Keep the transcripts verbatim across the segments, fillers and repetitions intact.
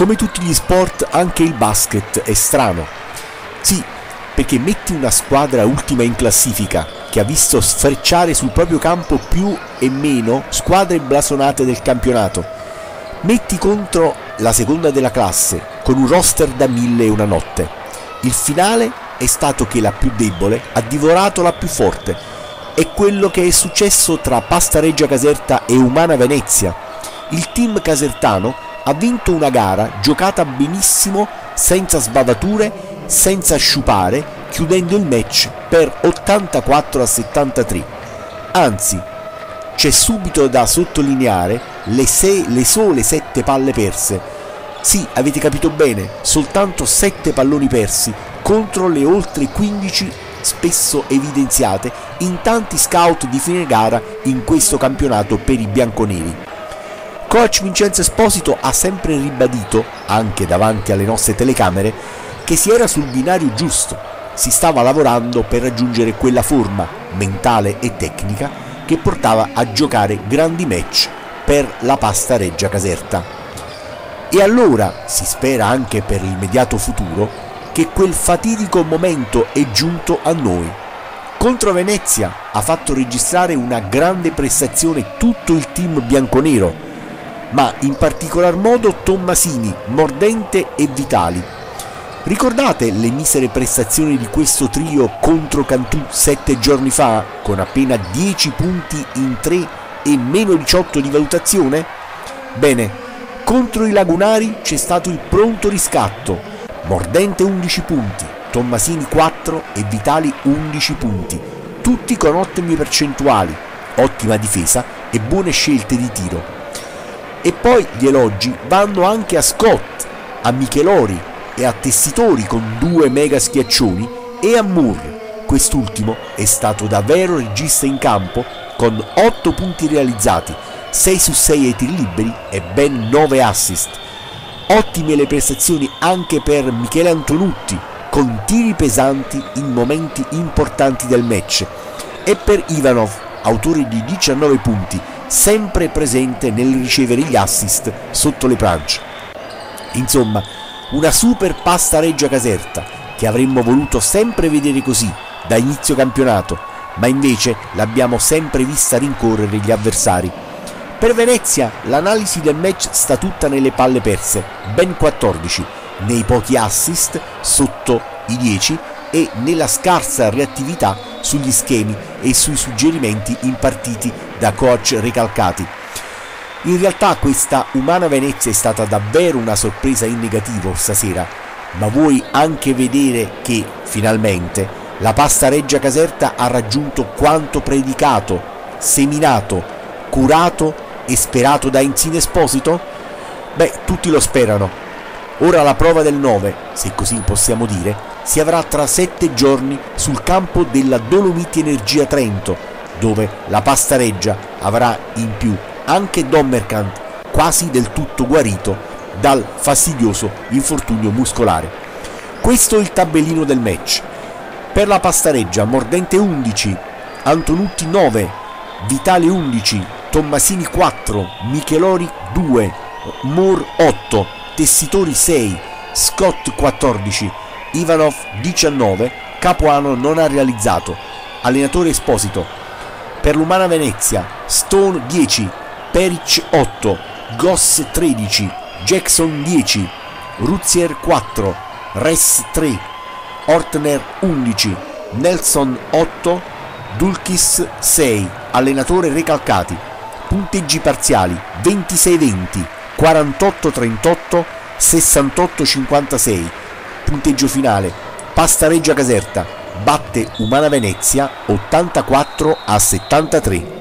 Come tutti gli sport, anche il basket è strano. Sì, perché metti una squadra ultima in classifica che ha visto sfrecciare sul proprio campo più e meno squadre blasonate del campionato. Metti contro la seconda della classe con un roster da mille e una notte. Il finale è stato che la più debole ha divorato la più forte. È quello che è successo tra Pasta Reggia Caserta e Umana Venezia. Il team casertano ha vinto una gara giocata benissimo, senza sbavature, senza sciupare, chiudendo il match per ottantaquattro a settantatré. Anzi, c'è subito da sottolineare le, se- le sole sette palle perse. Sì, avete capito bene, soltanto sette palloni persi contro le oltre quindici spesso evidenziate in tanti scout di fine gara in questo campionato per i bianconeri. Coach Vincenzo Esposito ha sempre ribadito, anche davanti alle nostre telecamere, che si era sul binario giusto, si stava lavorando per raggiungere quella forma mentale e tecnica che portava a giocare grandi match per la Pasta Reggia Caserta. E allora si spera anche per l'immediato futuro che quel fatidico momento è giunto a noi. Contro Venezia ha fatto registrare una grande prestazione tutto il team bianconero, ma in particolar modo Tommasini, Mordente e Vitali. Ricordate le misere prestazioni di questo trio contro Cantù sette giorni fa, con appena dieci punti in tre e meno diciotto di valutazione? Bene, contro i Lagunari c'è stato il pronto riscatto, Mordente undici punti, Tommasini quattro e Vitali undici punti, tutti con ottime percentuali, ottima difesa e buone scelte di tiro. E poi gli elogi vanno anche a Scott, a Michelori e a Tessitori con due mega schiaccioni e a Moore. Quest'ultimo è stato davvero regista in campo con otto punti realizzati, sei su sei ai tiri liberi e ben nove assist. Ottime le prestazioni anche per Michele Antonutti con tiri pesanti in momenti importanti del match e per Ivanov, autore di diciannove punti, sempre presente nel ricevere gli assist sotto le planche. Insomma, una super Pasta Reggia Caserta che avremmo voluto sempre vedere così da inizio campionato, ma invece l'abbiamo sempre vista rincorrere gli avversari. Per Venezia l'analisi del match sta tutta nelle palle perse, ben quattordici, nei pochi assist sotto i dieci e nella scarsa reattività sugli schemi e sui suggerimenti impartiti da coach Recalcati. In realtà questa Umana Venezia è stata davvero una sorpresa in negativo stasera, ma vuoi anche vedere che finalmente la Pasta Reggia Caserta ha raggiunto quanto predicato, seminato, curato e sperato da Insigne Esposito? Beh, tutti lo sperano. Ora la prova del nove, se così possiamo dire, si avrà tra sette giorni sul campo della Dolomiti Energia Trento, dove la Pasta Reggia avrà in più anche Dommerkant, quasi del tutto guarito dal fastidioso infortunio muscolare. Questo è il tabellino del match. Per la Pasta Reggia Mordente undici, Antonutti nove, Vitali undici, Tommasini quattro, Michelori due, Moore otto, Tessitori sei, Scott quattordici, Ivanov diciannove, Capuano non ha realizzato. Allenatore Esposito. Per l'Umana Venezia Stone dieci, Peric otto, Goss tredici, Jackson dieci, Ruzier quattro, Ress tre, Ortner undici, Nelson otto, Dulkis sei. Allenatore Recalcati. Punteggi parziali ventisei venti, quarantotto trentotto, sessantotto cinquantasei. Punteggio finale: Pasta Reggia Caserta batte Umana Venezia ottantaquattro a settantatré.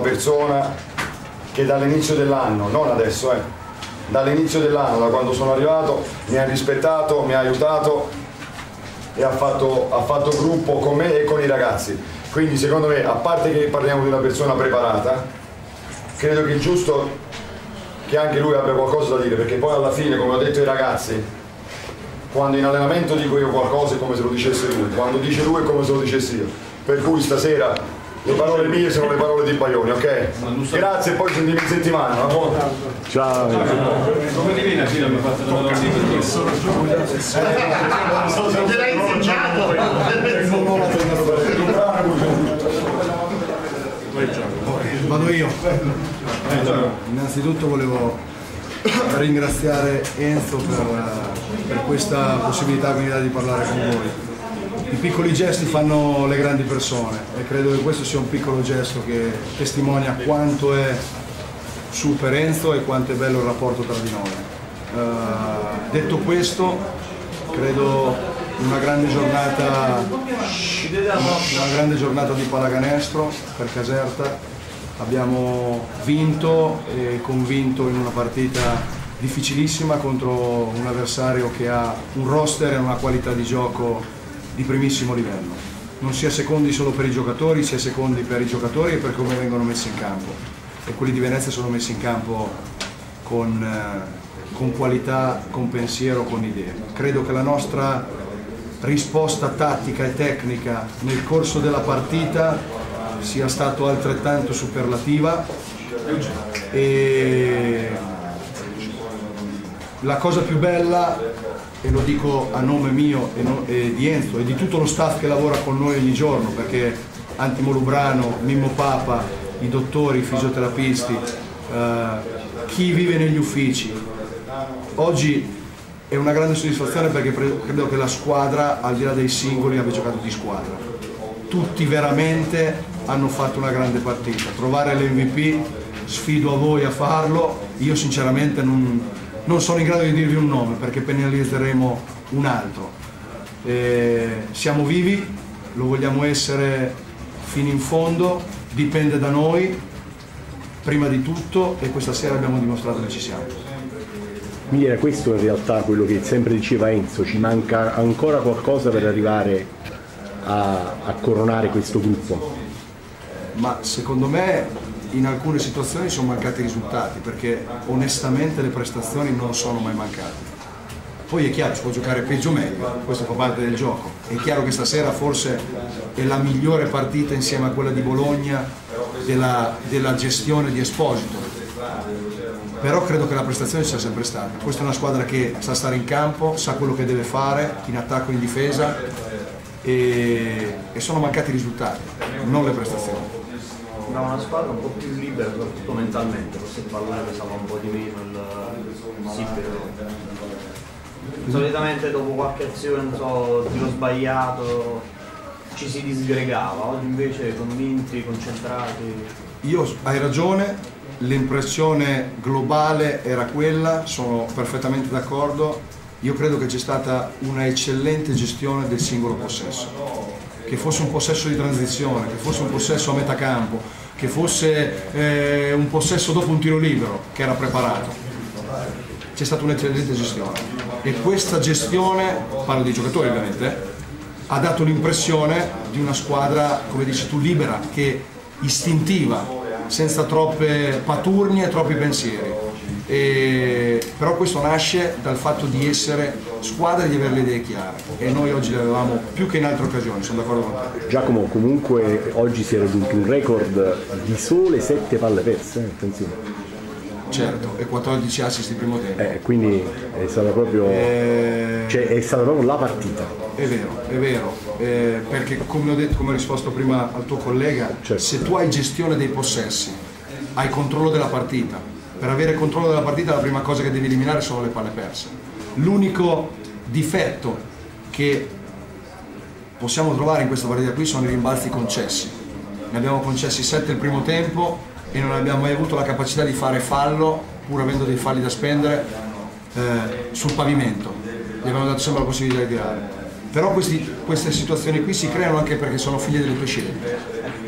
persona che dall'inizio dell'anno, non adesso, eh, dall'inizio dell'anno, da quando sono arrivato, mi ha rispettato, mi ha aiutato e ha fatto, ha fatto gruppo con me e con i ragazzi. Quindi secondo me, a parte che parliamo di una persona preparata, credo che è giusto che anche lui abbia qualcosa da dire, perché poi alla fine, come ho detto ai ragazzi, quando in allenamento dico io qualcosa è come se lo dicesse lui, quando dice lui è come se lo dicessi io. Per cui stasera le parole mie sono le parole di Baioni, ok? Grazie e poi ci sentiamo in settimana, una buona. Ciao. Come divina Gino mi ha fatto una domanda? Sono te insegnato. Vado io. Innanzitutto volevo ringraziare Enzo per, per questa possibilità che mi dà di parlare con voi. I piccoli gesti fanno le grandi persone e credo che questo sia un piccolo gesto che testimonia quanto è super Enzo e quanto è bello il rapporto tra di noi. Uh, detto questo, credo una grande giornata, una grande giornata di pallacanestro per Caserta. Abbiamo vinto e convinto in una partita difficilissima contro un avversario che ha un roster e una qualità di gioco di primissimo livello. Non sia secondi solo per i giocatori, sia secondi per i giocatori e per come vengono messi in campo. E quelli di Venezia sono messi in campo con, eh, con qualità, con pensiero, con idee. Credo che la nostra risposta tattica e tecnica nel corso della partita sia stato altrettanto superlativa e la cosa più bella, e lo dico a nome mio e, no, e di Enzo e di tutto lo staff che lavora con noi ogni giorno, perché Antimo Lubrano, Mimmo Papa, i dottori, i fisioterapisti, eh, chi vive negli uffici, oggi è una grande soddisfazione perché credo che la squadra, al di là dei singoli, abbia giocato di squadra. Tutti veramente hanno fatto una grande partita. Trovare l'M V P, sfido a voi a farlo, io sinceramente non, non sono in grado di dirvi un nome perché penalizzeremo un altro. E siamo vivi, lo vogliamo essere fino in fondo, dipende da noi prima di tutto e questa sera abbiamo dimostrato che ci siamo. Quindi era questo in realtà quello che sempre diceva Enzo, ci manca ancora qualcosa per arrivare a, a coronare questo gruppo. Ma secondo me in alcune situazioni sono mancati i risultati perché onestamente le prestazioni non sono mai mancate. Poi è chiaro, si può giocare peggio o meglio, questo fa parte del gioco. È chiaro che stasera forse è la migliore partita insieme a quella di Bologna della, della gestione di Esposito. Però credo che la prestazione sia sempre stata. Questa è una squadra che sa stare in campo, sa quello che deve fare, in attacco e in difesa e, e sono mancati i risultati, non le prestazioni. Da una squadra un po' più libera, soprattutto mentalmente, forse il pallone pesava un po' di meno, il Sibero. Solitamente dopo qualche azione, non so, tiro sbagliato, ci si disgregava, oggi invece convinti, concentrati. Io, hai ragione, l'impressione globale era quella, sono perfettamente d'accordo. Io credo che c'è stata una eccellente gestione del singolo possesso. Che fosse un possesso di transizione, che fosse un possesso a metà campo, che fosse eh, un possesso dopo un tiro libero che era preparato. C'è stata un'eccellente gestione e questa gestione, parlo dei giocatori ovviamente, ha dato l'impressione di una squadra, come dici tu, libera, che istintiva, senza troppe paturnie e troppi pensieri. E, però questo nasce dal fatto di essere squadra e di avere le idee chiare e noi oggi le avevamo più che in altre occasioni, sono d'accordo con te. Giacomo, comunque oggi si è raggiunto un record di sole sette palle perse, eh? Attenzione. Certo, e quattordici assist in primo tempo. Eh, quindi è stata proprio, e... cioè, è stata proprio la partita. È vero, è vero, eh, perché come ho detto, come ho risposto prima al tuo collega, certo. Se tu hai gestione dei possessi, hai controllo della partita. Per avere controllo della partita la prima cosa che devi eliminare sono le palle perse. L'unico difetto che possiamo trovare in questa partita qui sono i rimbalzi concessi. Ne abbiamo concessi sette il primo tempo e non abbiamo mai avuto la capacità di fare fallo, pur avendo dei falli da spendere, eh, sul pavimento. Gli abbiamo dato sempre la possibilità di tirare. Però questi, queste situazioni qui si creano anche perché sono figlie delle tue scelte.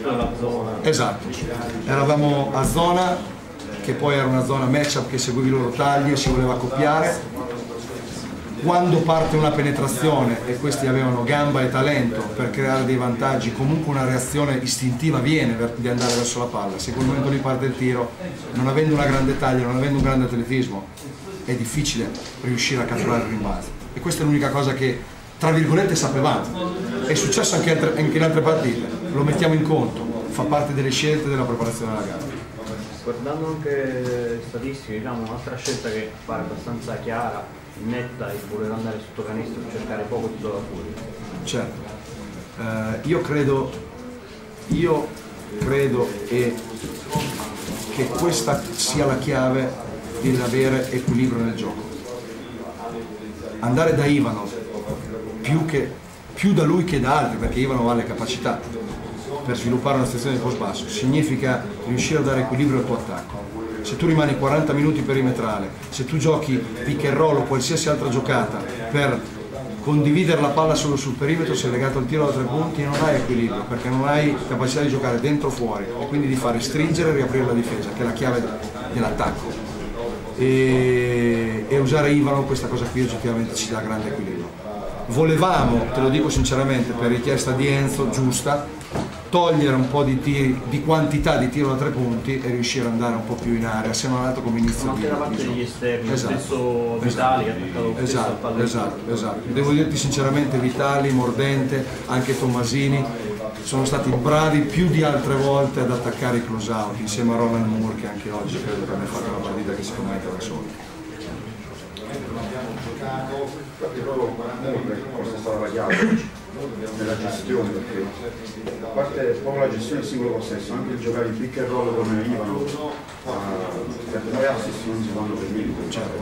soprattutto nella zona. Esatto, eravamo a zona, che poi era una zona matchup che seguiva i loro tagli e si voleva copiare. Quando parte una penetrazione e questi avevano gamba e talento per creare dei vantaggi, comunque una reazione istintiva viene di andare verso la palla. Se in quel momento lì parte il tiro, non avendo una grande taglia, non avendo un grande atletismo, è difficile riuscire a catturare il rimbalzo. E questa è l'unica cosa che, tra virgolette, sapevamo. È successo anche, altre, anche in altre partite, lo mettiamo in conto, fa parte delle scelte della preparazione della gara. Guardando anche le statistiche, diciamo, un'altra scelta che pare abbastanza chiara, netta, è voler andare sotto canestro e cercare poco tiro da fuori. Certo, eh, io credo, io credo e che questa sia la chiave dell'avere equilibrio nel gioco. Andare da Ivanov, più, che, più da lui che da altri, perché Ivanov ha le capacità per sviluppare una situazione di post basso, significa riuscire a dare equilibrio al tuo attacco. Se tu rimani quaranta minuti perimetrale, se tu giochi pick and roll o qualsiasi altra giocata per condividere la palla solo sul perimetro, sei legato al tiro da tre punti e non hai equilibrio, perché non hai capacità di giocare dentro o fuori e quindi di fare stringere e riaprire la difesa, che è la chiave dell'attacco. E, e usare Ivanov, questa cosa qui oggettivamente ci dà grande equilibrio. Volevamo, te lo dico sinceramente, per richiesta di Enzo, giusta, togliere un po' di, tiri, di quantità di tiro da tre punti e riuscire ad andare un po' più in area, se non altro come inizio anche di da parte degli esterni, esatto. Stesso Vitali che ha attaccato spesso al esatto, palleggio. esatto, esatto. Devo dirti sinceramente, Vitali, Mordente, anche Tommasini sono stati bravi più di altre volte ad attaccare i close out insieme a Roland Moore, che anche oggi credo che abbia fatto una partita che si commenta da solo. Infatti loro forse è stata la chiave nella gestione, perché a parte proprio la gestione del singolo possesso, anche il giocare in pick and roll come Ivano, perché noi assist non si fanno per niente. Certo.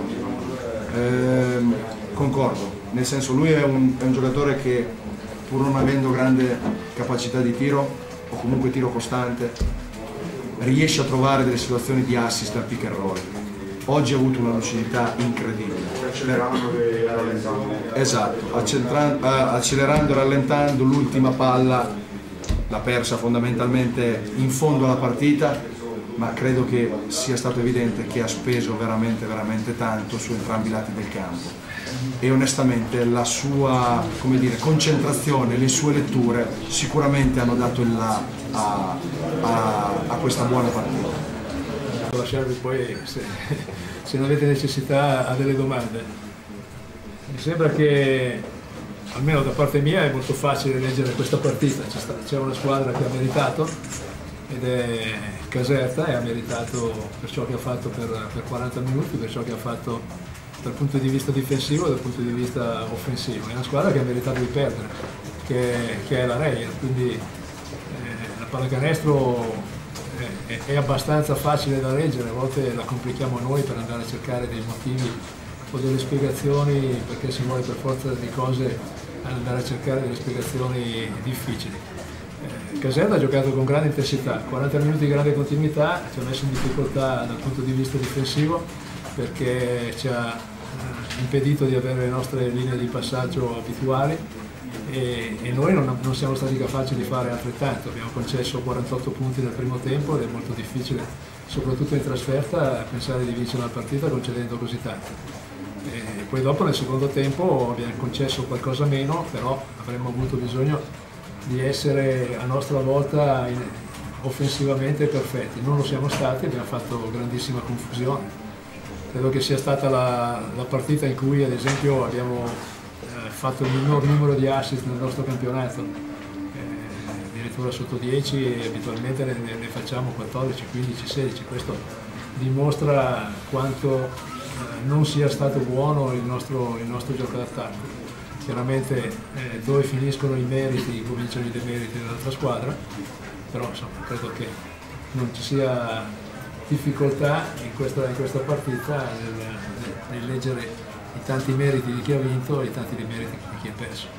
Eh, concordo, nel senso lui è un, è un giocatore che pur non avendo grande capacità di tiro o comunque tiro costante riesce a trovare delle situazioni di assist al pick and roll. Oggi ha avuto una lucidità incredibile. Accelerando e rallentando. Esatto, accelerando e rallentando, l'ultima palla l'ha persa fondamentalmente in fondo alla partita, ma credo che sia stato evidente che ha speso veramente veramente tanto su entrambi i lati del campo e onestamente la sua, come dire, concentrazione, le sue letture sicuramente hanno dato il là a, a, a questa buona partita. Lasciarvi poi, se, se non avete necessità, a delle domande. Mi sembra che, almeno da parte mia, è molto facile leggere questa partita. C'è una squadra che ha meritato, ed è Caserta, e ha meritato per ciò che ha fatto per, per quaranta minuti, per ciò che ha fatto dal punto di vista difensivo e dal punto di vista offensivo. È una squadra che ha meritato di perdere, che, che è la Reyer, quindi eh, la pallacanestro è, è abbastanza facile da leggere, a volte la complichiamo noi per andare a cercare dei motivi o delle spiegazioni, perché si vuole per forza di cose andare a cercare delle spiegazioni difficili. Eh, Caserta ha giocato con grande intensità, quaranta minuti di grande continuità, ci ha messo in difficoltà dal punto di vista difensivo perché ci ha eh, impedito di avere le nostre linee di passaggio abituali e, e noi non, non siamo stati capaci di fare altrettanto. Abbiamo concesso quarantotto punti nel primo tempo ed è molto difficile, soprattutto in trasferta, pensare di vincere una partita concedendo così tanto. E poi dopo nel secondo tempo abbiamo concesso qualcosa meno, però avremmo avuto bisogno di essere a nostra volta in, offensivamente perfetti. Non lo siamo stati, abbiamo fatto grandissima confusione. Credo che sia stata la, la partita in cui ad esempio abbiamo eh, fatto il minor numero di assist nel nostro campionato, eh, addirittura sotto dieci, e abitualmente ne, ne facciamo quattordici, quindici, sedici. Questo dimostra quanto eh, non sia stato buono il nostro, il nostro gioco d'attacco. Chiaramente eh, dove finiscono i meriti cominciano i demeriti dell'altra squadra, però insomma credo che non ci sia difficoltà in questa, in questa partita nel, nel leggere i tanti meriti di chi ha vinto e i tanti demeriti di chi ha perso.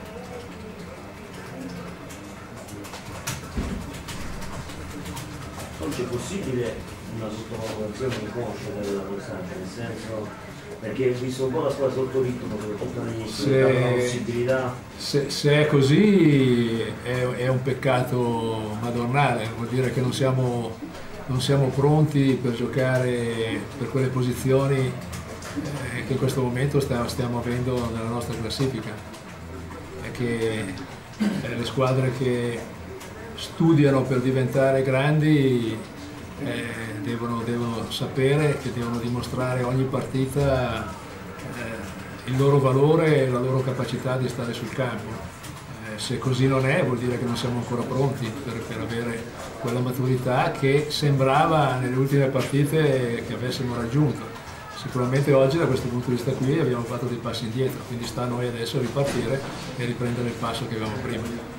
Oggi è possibile una sottovalutazione inconscia della Costante, nel senso perché visto un po' la squadra sotto ritmo, soprattutto all'inizio, se, una possibilità. Se, se è così è, è un peccato madornale, vuol dire che non siamo, non siamo pronti per giocare per quelle posizioni eh, che in questo momento stiamo, stiamo avendo nella nostra classifica. È che eh, le squadre che studiano per diventare grandi eh, devono, devono sapere che devono dimostrare ogni partita eh, il loro valore e la loro capacità di stare sul campo. Eh, se così non è, vuol dire che non siamo ancora pronti per, per avere quella maturità che sembrava nelle ultime partite che avessimo raggiunto. Sicuramente oggi da questo punto di vista qui abbiamo fatto dei passi indietro, quindi sta a noi adesso ripartire e riprendere il passo che avevamo prima.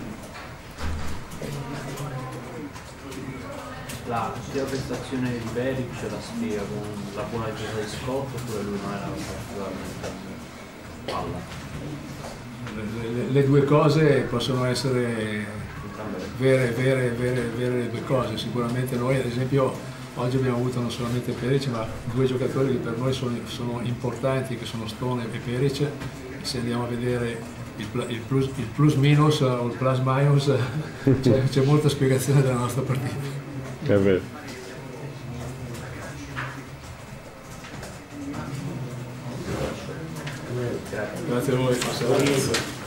La sua prestazione di Peric ce la spiega con la buona difesa di Scott oppure lui non era particolarmente palla? Le, le due cose possono essere vere, vere, vere, vere le due cose. Sicuramente noi ad esempio oggi abbiamo avuto non solamente Peric ma due giocatori che per noi sono, sono importanti, che sono Stone e Peric. Se andiamo a vedere il, il, plus, il plus minus o il plus minus c'è, c'è molta spiegazione della nostra partita. È vero. Grazie a voi.